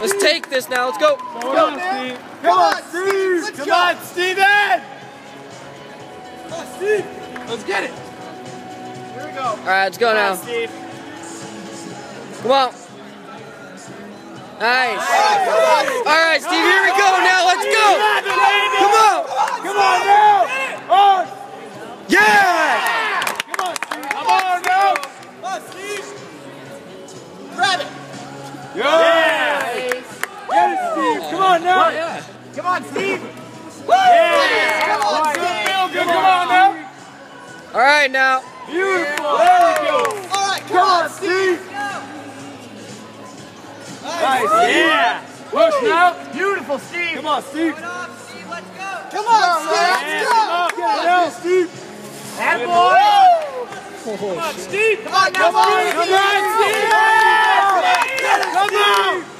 Let's take this now. Let's go. Come on, Steve. Come on, Steve. Come on, Steven. Come on, Steve. Let's get it. Here we go. All right, let's go now. Steve. Come on. Nice. All right, Steve, here we go now. Let's go. Come on. Come on now. Oh. Yeah. Come on, Steve. Come on now. Come on, Steve. Grab it. Yeah. Get it, Steve. Come on now. Yeah. Come on, Steve. Yeah. Come on, Good, Steve. feel good. Come on now. All right, now. Beautiful. There we go. All right, Come on, Steve. Nice. Yeah. Push now. Beautiful, Steve. Come on, Steve. Come on, Steve, let's go. Come on, get it out, Steve. That boy. Come on, Steve. Come on, Steve. Come on, Steve. Come on.